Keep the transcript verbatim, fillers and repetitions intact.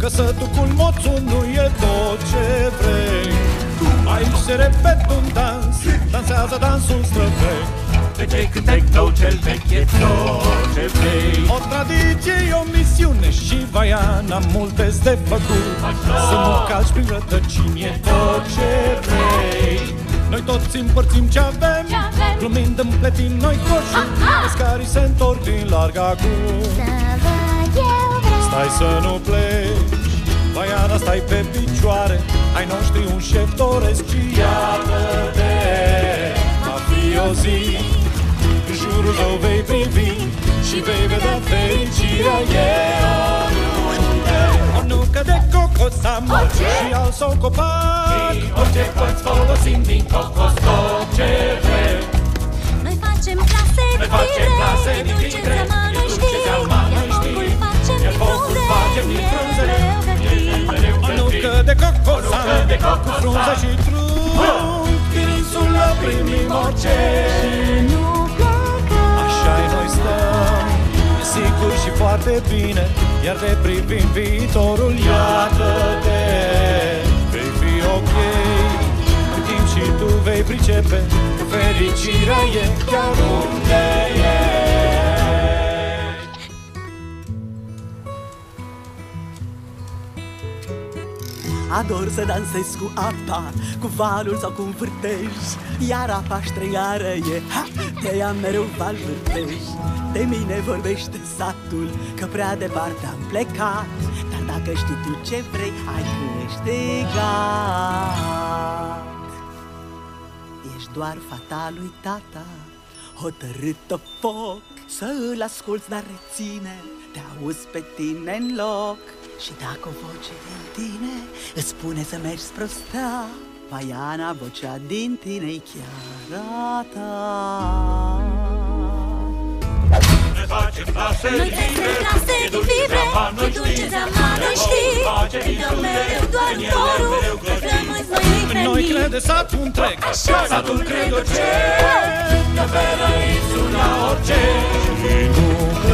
că sătul cu moțul nu e tot ce vrei. Aici se repetă un dans, dansează dansul străvechi. De ce cântec tău cel vechi e tot ce vrei. O tradiție, o misiune și vaiana multe de făcut. Să nu calci prin rădăcini e tot ce vrei. Noi toți împărțim ce avem, glumind împletim noi coșul. Pescarii se întorc din larg acum. Stai să nu pleci, vaiana, stai pe picioare. Ai noștri un șef doresc și iată-te. Va fi o zi, în jurul tău vei privi și vei vedea fericirea e oriunde. O nucă de cocosam și al său copac, orice poți folosim din cocos tot ce vrei. Noi facem plase Noi facem plase din fibre, din dulce zeama noi știi. Iar focul facem din frunze, o nucă de cocosam cu frunze și trunchi, din insulă primim orice. Așa-i noi stăm, e sigur și foarte bine, iar de privim viitorul, iată-te. Vei fi ok, în timp și tu vei pricepe că fericirea e chiar unde e. Ador să dansez cu apa, cu valul sau cu un vârtej. Iar apa străiară e, ha, te ia mereu val vârtej. De mine vorbește satul, că prea departe am plecat. Dar dacă știi tu ce vrei, ai câștigat. Ești doar fata lui tata, hotărâtă foc. Să îl asculți, dar reține, te auzi pe tine în loc. Și dacă o voce din tine îți spune să mergi spre o stea, vaiana, vocea din tine-i chiar a ta. Ne facem plase Noi din fibre, plase e din dulce fibre, zeama noi e dulce știi. zeama noi știi. Dăm mereu doar dorul, că flămâți noi îi Noi hrănim. crede satul întreg, Satul crede ce, că pe răiți una orice. și nu